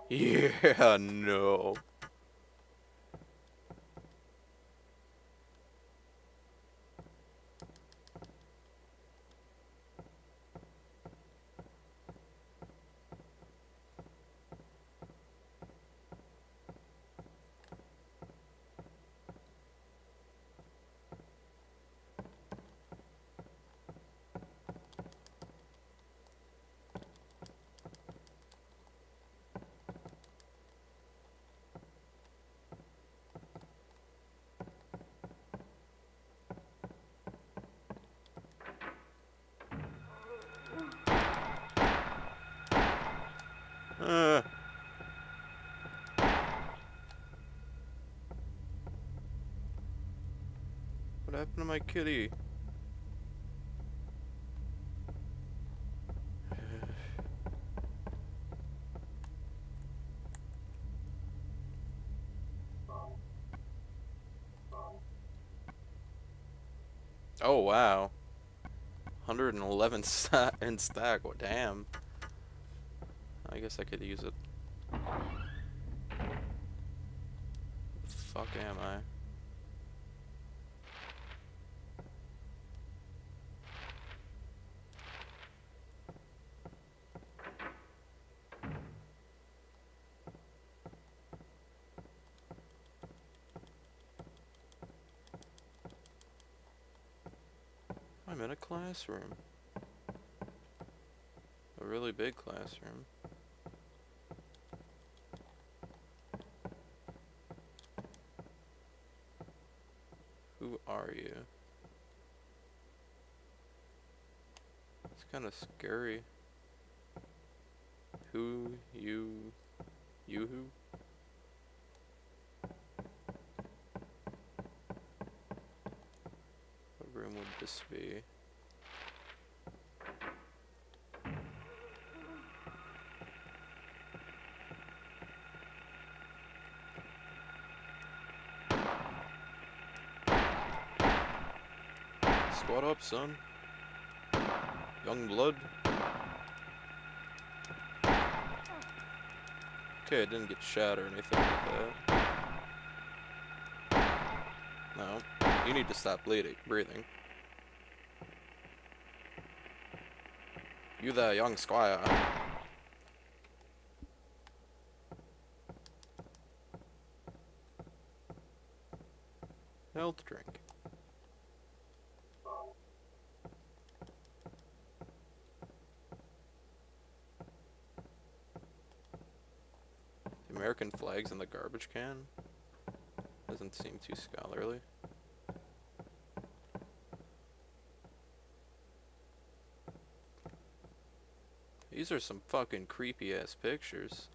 Yeah, no. Uh, what happened to my kitty? Oh, wow. 111 in stack. What, damn. I guess I could use it. The fuck am I? I'm in a classroom. A really big classroom. Who are you? It's kind of scary. Who, you who? What room would this be? Squat up, son. Young blood. Okay, I didn't get shot or anything like that. No. You need to stop breathing. You there, young squire. Health drink. The American flag's in the garbage can? Doesn't seem too scholarly. These are some fucking creepy ass pictures.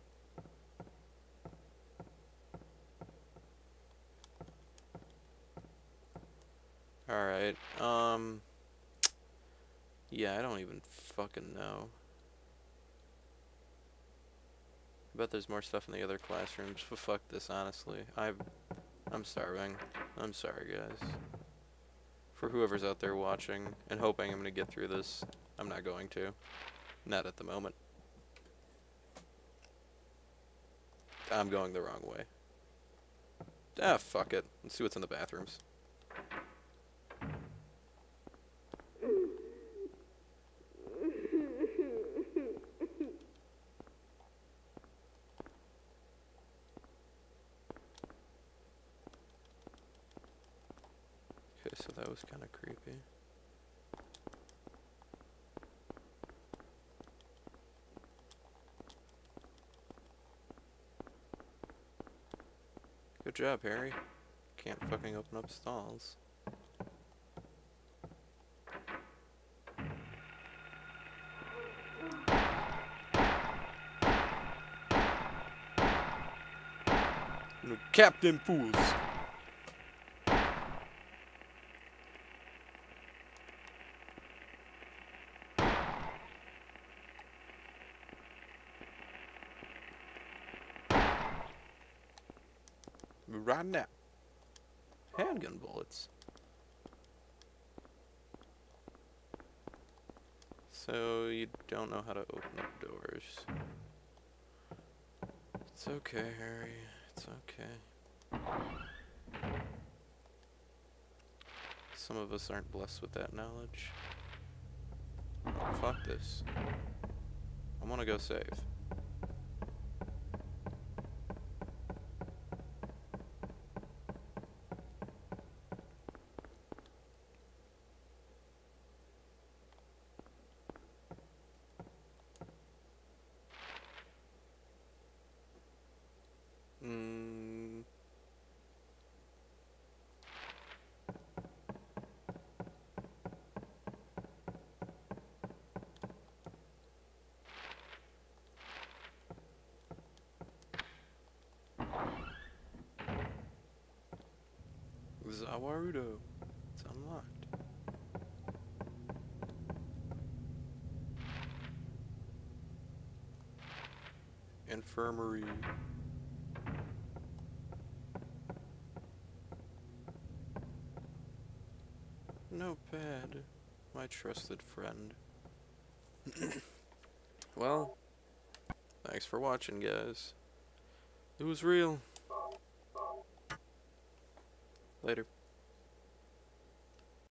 Alright, yeah, I don't even fucking know. I bet there's more stuff in the other classrooms, but fuck this, honestly. I'm starving. I'm sorry, guys. For whoever's out there watching and hoping I'm gonna get through this, I'm not going to. Not at the moment. I'm going the wrong way. Ah, fuck it. Let's see what's in the bathrooms. Okay, so that was kind of creepy. Good job, Harry. Can't fucking open up stalls. No, Captain Fools! Right now. Handgun bullets. So you don't know how to open up doors. It's okay, Harry. It's okay. Some of us aren't blessed with that knowledge. Oh, fuck this. I wanna go save. Zawarudo. It's unlocked. Infirmary. Notepad. My trusted friend. Well, thanks for watching, guys. It was real. Later.